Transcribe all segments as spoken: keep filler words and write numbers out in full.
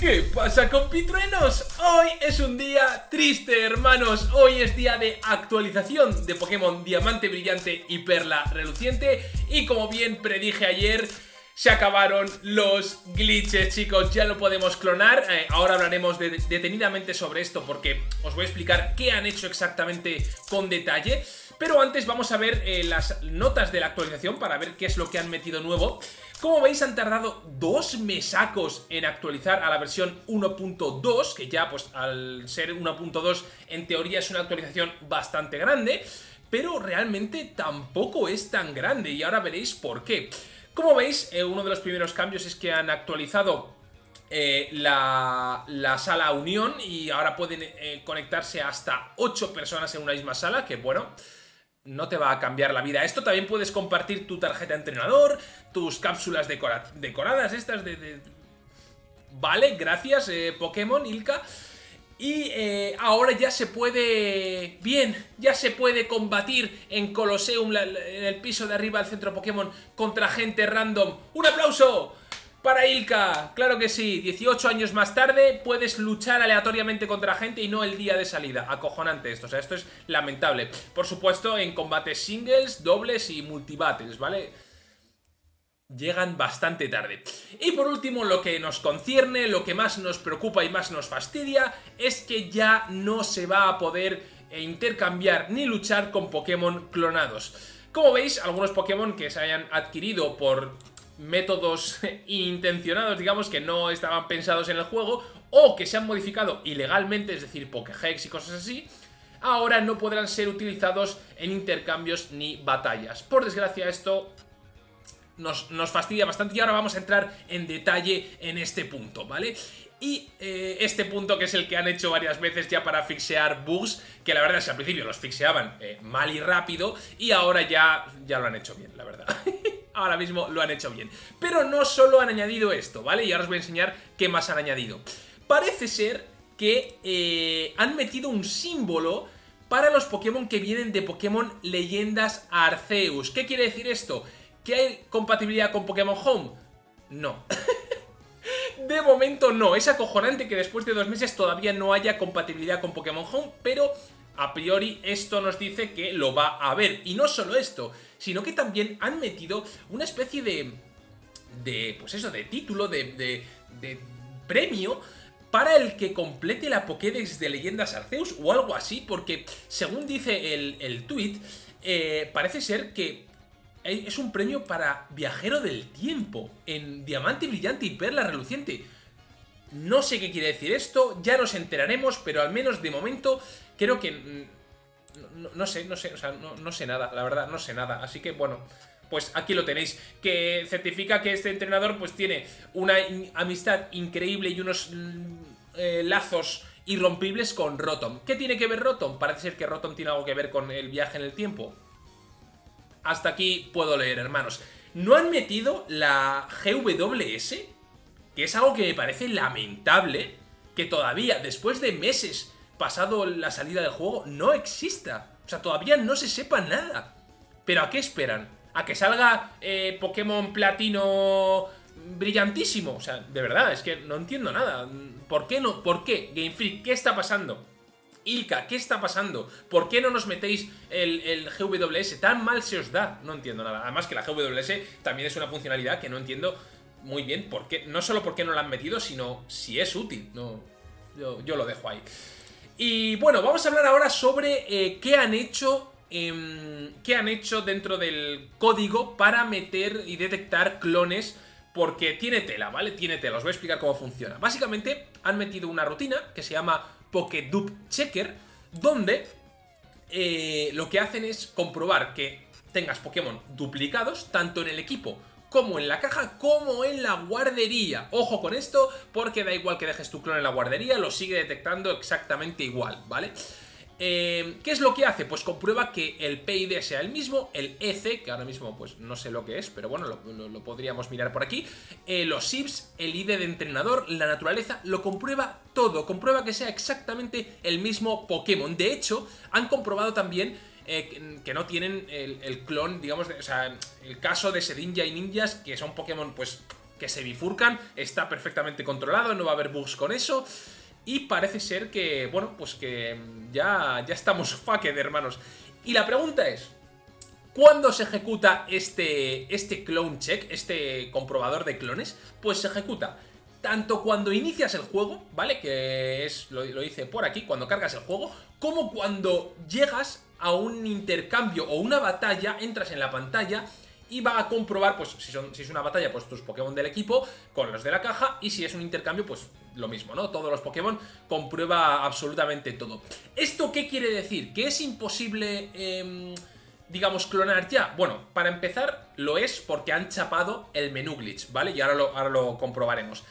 ¿Qué pasa, compitruenos? Hoy es un día triste, hermanos. Hoy es día de actualización de Pokémon Diamante Brillante y Perla Reluciente. Y como bien predije ayer, se acabaron los glitches, chicos. Ya lo podemos clonar. eh, Ahora hablaremos de, detenidamente sobre esto, porque os voy a explicar qué han hecho exactamente con detalle. Pero antes vamos a ver eh, las notas de la actualización para ver qué es lo que han metido nuevo. Como veis, han tardado dos mesacos en actualizar a la versión uno punto dos, que ya pues al ser uno punto dos en teoría es una actualización bastante grande, pero realmente tampoco es tan grande y ahora veréis por qué. Como veis, eh, uno de los primeros cambios es que han actualizado eh, la, la sala Unión y ahora pueden eh, conectarse hasta ocho personas en una misma sala, que bueno, no te va a cambiar la vida. Esto también puedes compartir tu tarjeta de entrenador, tus cápsulas decora decoradas, estas de... de... Vale, gracias eh, Pokémon, Ilka. Y eh, ahora ya se puede... Bien, ya se puede combatir en Colosseum, la, la, en el piso de arriba del centro Pokémon, contra gente random. ¡Un aplauso para Ilka! Claro que sí, dieciocho años más tarde puedes luchar aleatoriamente contra gente y no el día de salida. Acojonante esto, o sea, esto es lamentable. Por supuesto, en combates singles, dobles y multibattles, ¿vale? Llegan bastante tarde. Y por último, lo que nos concierne, lo que más nos preocupa y más nos fastidia, es que ya no se va a poder intercambiar ni luchar con Pokémon clonados. Como veis, algunos Pokémon que se hayan adquirido por métodos intencionados, digamos, que no estaban pensados en el juego, o que se han modificado ilegalmente, es decir, Pokéhex y cosas así, ahora no podrán ser utilizados en intercambios ni batallas. Por desgracia, esto nos, nos fastidia bastante y ahora vamos a entrar en detalle en este punto, ¿vale? Y eh, este punto, que es el que han hecho varias veces ya para fixear bugs, que la verdad es que al principio los fixeaban eh, mal y rápido, y ahora ya, ya lo han hecho bien, la verdad. Ahora mismo lo han hecho bien. Pero no solo han añadido esto, ¿vale? Y ahora os voy a enseñar qué más han añadido. Parece ser que eh, han metido un símbolo para los Pokémon que vienen de Pokémon Leyendas Arceus. ¿Qué quiere decir esto? ¿Que hay compatibilidad con Pokémon Home? No. De momento no. Es acojonante que después de dos meses todavía no haya compatibilidad con Pokémon Home, pero a priori esto nos dice que lo va a haber. Y no solo esto, sino que también han metido una especie de... de pues eso, de título, de, de, de premio para el que complete la Pokédex de Leyendas Arceus o algo así, porque según dice el, el tweet, eh, parece ser que es un premio para Viajero del Tiempo en Diamante Brillante y Perla Reluciente. No sé qué quiere decir esto, ya nos enteraremos, pero al menos de momento creo que... No, no sé, no sé, o sea, no, no sé nada, la verdad, no sé nada. Así que, bueno, pues aquí lo tenéis, que certifica que este entrenador pues tiene una in amistad increíble y unos eh, lazos irrompibles con Rotom. ¿Qué tiene que ver Rotom? Parece ser que Rotom tiene algo que ver con el viaje en el tiempo. Hasta aquí puedo leer, hermanos. No han metido la G W S, que es algo que me parece lamentable, que todavía, después de meses pasado la salida del juego, no exista. O sea, todavía no se sepa nada. ¿Pero a qué esperan? ¿A que salga eh, Pokémon Platino brillantísimo? O sea, de verdad, es que no entiendo nada. ¿Por qué no? ¿Por qué? Game Freak, ¿qué está pasando? Ilka, ¿qué está pasando? ¿Por qué no nos metéis el, el G W S? Tan mal se os da. No entiendo nada. Además que la G W S también es una funcionalidad que no entiendo muy bien por qué. No solo por qué no la han metido, sino si es útil. No, yo, yo lo dejo ahí. Y bueno, vamos a hablar ahora sobre eh, qué han hecho... Eh, qué han hecho dentro del código para meter y detectar clones, porque tiene tela, ¿vale? Tiene tela, os voy a explicar cómo funciona. Básicamente han metido una rutina que se llama Pokédupe Checker, donde eh, lo que hacen es comprobar que tengas Pokémon duplicados, tanto en el equipo como en la caja, como en la guardería. Ojo con esto, porque da igual que dejes tu clon en la guardería, lo sigue detectando exactamente igual, ¿vale? Eh, ¿Qué es lo que hace? Pues comprueba que el P I D sea el mismo, el E C, que ahora mismo pues no sé lo que es, pero bueno, lo, lo, lo podríamos mirar por aquí, eh, los I V S, el I D de entrenador, la naturaleza, lo comprueba todo, comprueba que sea exactamente el mismo Pokémon. De hecho, han comprobado también eh, que, que no tienen el, el clon, digamos, de, o sea, el caso de Sedinja y Ninjas, que son Pokémon pues que se bifurcan, está perfectamente controlado, no va a haber bugs con eso. Y parece ser que, bueno, pues que ya, ya estamos fucked, hermanos. Y la pregunta es, ¿cuándo se ejecuta este, este clone check, este comprobador de clones? Pues se ejecuta tanto cuando inicias el juego, ¿vale? Que es, lo, lo dice por aquí, cuando cargas el juego, como cuando llegas a un intercambio o una batalla, entras en la pantalla y va a comprobar, pues si, son, si es una batalla, pues tus Pokémon del equipo con los de la caja, y si es un intercambio, pues lo mismo, ¿no? Todos los Pokémon comprueba absolutamente todo. ¿Esto qué quiere decir? ¿Que es imposible, eh, digamos, clonar ya? Bueno, para empezar, lo es porque han chapado el menú glitch, ¿vale? Y ahora lo, ahora lo comprobaremos.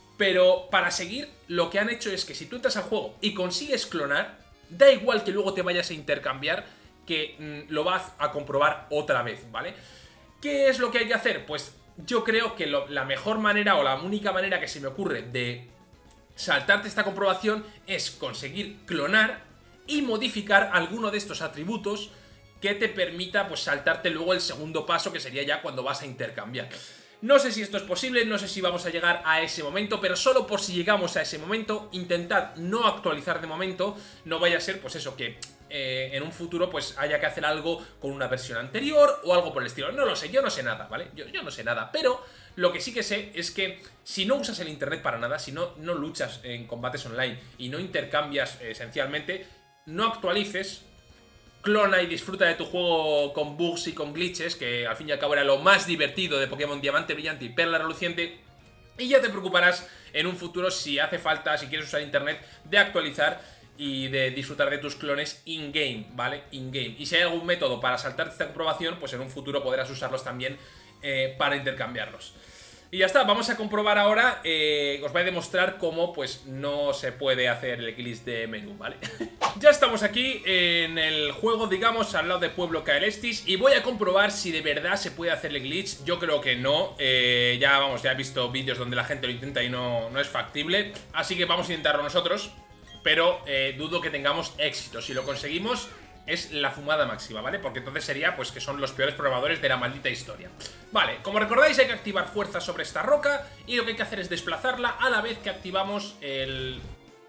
Pero para seguir, lo que han hecho es que si tú entras al juego y consigues clonar, da igual que luego te vayas a intercambiar, que mmm, lo vas a comprobar otra vez, ¿vale? ¿Qué es lo que hay que hacer? Pues yo creo que lo, la mejor manera o la única manera que se me ocurre de saltarte esta comprobación es conseguir clonar y modificar alguno de estos atributos que te permita pues saltarte luego el segundo paso, que sería ya cuando vas a intercambiar. No sé si esto es posible, no sé si vamos a llegar a ese momento, pero solo por si llegamos a ese momento, intentad no actualizar de momento, no vaya a ser pues eso, que eh, en un futuro pues haya que hacer algo con una versión anterior o algo por el estilo. No lo sé, yo no sé nada, ¿vale? Yo, yo no sé nada, pero lo que sí que sé es que si no usas el internet para nada, si no, no luchas en combates online y no intercambias eh, esencialmente, no actualices, clona y disfruta de tu juego con bugs y con glitches, que al fin y al cabo era lo más divertido de Pokémon Diamante Brillante y Perla Reluciente, y ya te preocuparás en un futuro, si hace falta, si quieres usar internet, de actualizar y de disfrutar de tus clones in-game, ¿vale? In-game. Y si hay algún método para saltarte esta comprobación, pues en un futuro podrás usarlos también eh, para intercambiarlos. Y ya está, vamos a comprobar ahora, eh, os voy a demostrar cómo pues no se puede hacer el glitch de menú, ¿vale? Ya estamos aquí en el juego, digamos, al lado de Pueblo Caelestis, y voy a comprobar si de verdad se puede hacer el glitch. Yo creo que no, eh, ya vamos, ya he visto vídeos donde la gente lo intenta y no, no es factible, así que vamos a intentarlo nosotros, pero eh, dudo que tengamos éxito. Si lo conseguimos, es la fumada máxima, ¿vale? Porque entonces sería, pues, que son los peores probadores de la maldita historia. Vale, como recordáis, hay que activar fuerza sobre esta roca, y lo que hay que hacer es desplazarla a la vez que activamos el...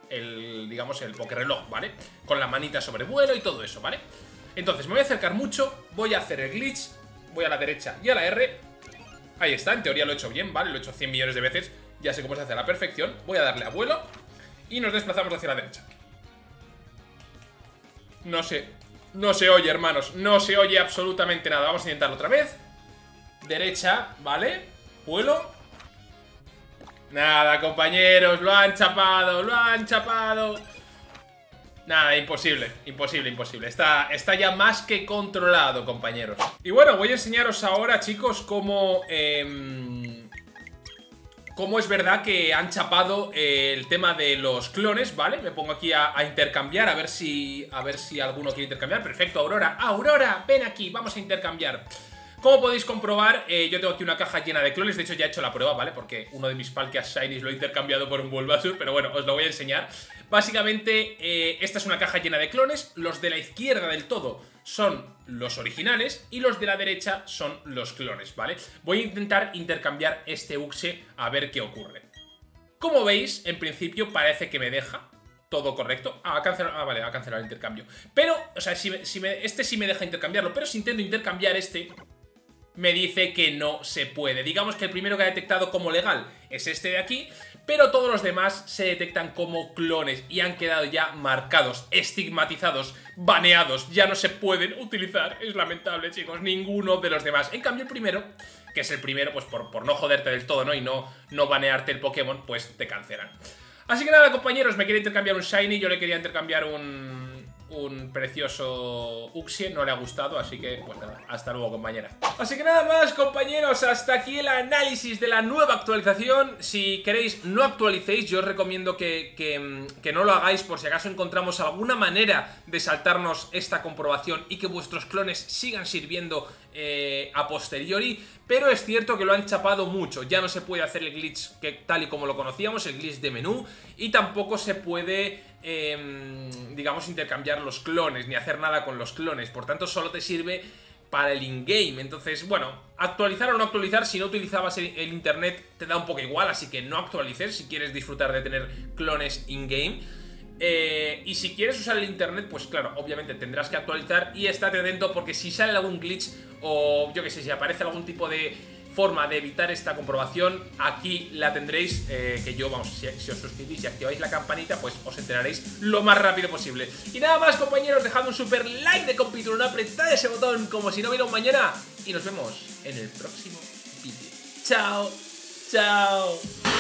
el, digamos, el Pokéreloj, ¿vale? Con la manita sobre vuelo y todo eso, ¿vale? Entonces, me voy a acercar mucho, voy a hacer el glitch, voy a la derecha y a la R. Ahí está, en teoría lo he hecho bien, ¿vale? Lo he hecho cien millones de veces, ya sé cómo se hace a la perfección. Voy a darle a vuelo y nos desplazamos hacia la derecha. No sé... No se oye, hermanos, no se oye absolutamente nada. Vamos a intentarlo otra vez. Derecha, ¿vale? Vuelo. Nada, compañeros, lo han chapado, lo han chapado. Nada, imposible, imposible, imposible. Está, está ya más que controlado, compañeros. Y bueno, voy a enseñaros ahora, chicos, cómo... Eh, cómo es verdad que han chapado eh, el tema de los clones, ¿vale? Me pongo aquí a, a intercambiar, a ver si a ver si alguno quiere intercambiar. Perfecto, Aurora. ¡Aurora! Ven aquí, vamos a intercambiar. Como podéis comprobar, eh, yo tengo aquí una caja llena de clones. De hecho, ya he hecho la prueba, ¿vale? Porque uno de mis Palkias Shinies lo he intercambiado por un Bulbasaur, pero bueno, os lo voy a enseñar. Básicamente, eh, esta es una caja llena de clones. Los de la izquierda del todo son los originales y los de la derecha son los clones, ¿vale? Voy a intentar intercambiar este Uxie a ver qué ocurre. Como veis, en principio parece que me deja todo correcto. Ah, ha cancelado, ah, vale, ha cancelado el intercambio. Pero, o sea, si me, si me, este sí me deja intercambiarlo, pero si intento intercambiar este, me dice que no se puede. Digamos que el primero que ha detectado como legal es este de aquí, pero todos los demás se detectan como clones y han quedado ya marcados, estigmatizados, baneados. Ya no se pueden utilizar. Es lamentable, chicos, ninguno de los demás. En cambio, el primero, que es el primero, pues por, por no joderte del todo, ¿no? Y no, no banearte el Pokémon, pues te cancelan. Así que nada, compañeros, me quería intercambiar un Shiny, yo le quería intercambiar un... un precioso Uxie, no le ha gustado, así que pues nada, hasta luego, compañera. Así que nada más, compañeros, hasta aquí el análisis de la nueva actualización. Si queréis, no actualicéis, yo os recomiendo que, que, que no lo hagáis, por si acaso encontramos alguna manera de saltarnos esta comprobación y que vuestros clones sigan sirviendo eh, a posteriori. Pero es cierto que lo han chapado mucho, ya no se puede hacer el glitch que, tal y como lo conocíamos, el glitch de menú, y tampoco se puede, eh, digamos, intercambiar los clones, ni hacer nada con los clones. Por tanto, solo te sirve para el in-game. Entonces, bueno, actualizar o no actualizar, si no utilizabas el, el internet te da un poco igual, así que no actualices si quieres disfrutar de tener clones in-game. Eh, y si quieres usar el internet, pues claro, obviamente tendrás que actualizar y estate atento porque si sale algún glitch o yo que sé, si aparece algún tipo de forma de evitar esta comprobación, aquí la tendréis, eh, que yo, vamos, si, si os suscribís y activáis la campanita, pues os enteraréis lo más rápido posible. Y nada más, compañeros, dejad un super like de compitron, apretad ese botón como si no hubiera un mañana y nos vemos en el próximo vídeo. Chao, chao.